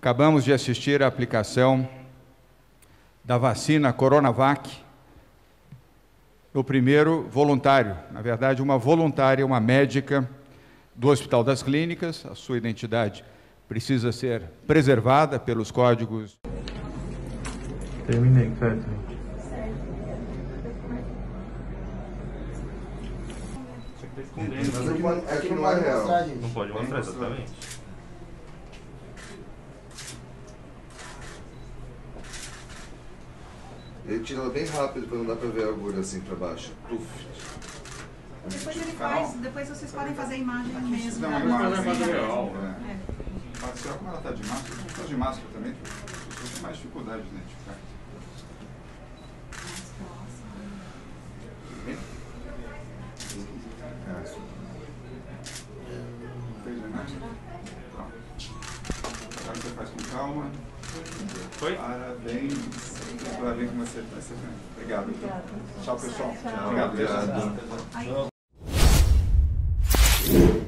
Acabamos de assistir à aplicação da vacina Coronavac no primeiro voluntário, na verdade, uma voluntária, uma médica do Hospital das Clínicas. A sua identidade precisa ser preservada pelos códigos. Terminei, certo? Mas aqui não é real. Não pode mostrar, exatamente. Ele tira ela bem rápido para não dar para ver a agulha assim para baixo. Puf. Depois ele faz, depois vocês podem fazer a imagem mesmo. Não, da uma mão, imagem assim. real. Pode ser como ela está de máscara, se for de máscara também, as pessoas têm mais dificuldade de identificar. Fez, né? Agora você faz com calma. Foi? Parabéns. Parabéns com você. Obrigado. Tchau, pessoal. Tchau. Obrigado. Obrigado.